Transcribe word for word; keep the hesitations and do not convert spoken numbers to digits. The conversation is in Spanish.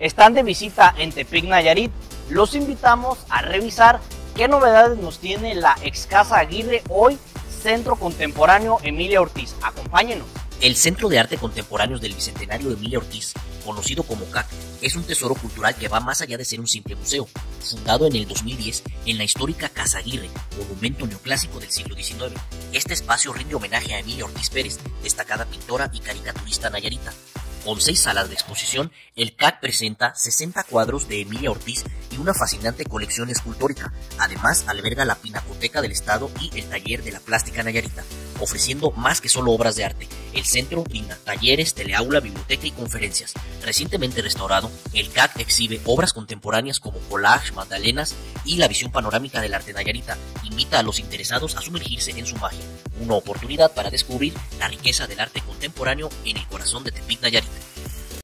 están de visita en Tepic, Nayarit, los invitamos a revisar qué novedades nos tiene la ex Casa Aguirre, hoy Centro Contemporáneo Emilia Ortiz. Acompáñenos. El Centro de Arte Contemporáneos del Bicentenario de Emilia Ortiz, conocido como C A C, es un tesoro cultural que va más allá de ser un simple museo. Fundado en el dos mil diez en la histórica Casa Aguirre, monumento neoclásico del siglo diecinueve, este espacio rinde homenaje a Emilia Ortiz Pérez, destacada pintora y caricaturista nayarita. Con seis salas de exposición, el C A C presenta sesenta cuadros de Emilia Ortiz y una fascinante colección escultórica. Además, alberga la Pinacoteca del Estado y el Taller de la Plástica Nayarita, ofreciendo más que solo obras de arte. El centro brinda talleres, teleaula, biblioteca y conferencias. Recientemente restaurado, el C A C exhibe obras contemporáneas como collage, magdalenas y la visión panorámica del arte nayarita. Invita a los interesados a sumergirse en su magia. Una oportunidad para descubrir la riqueza del arte contemporáneo en el corazón de Tepic, Nayarit.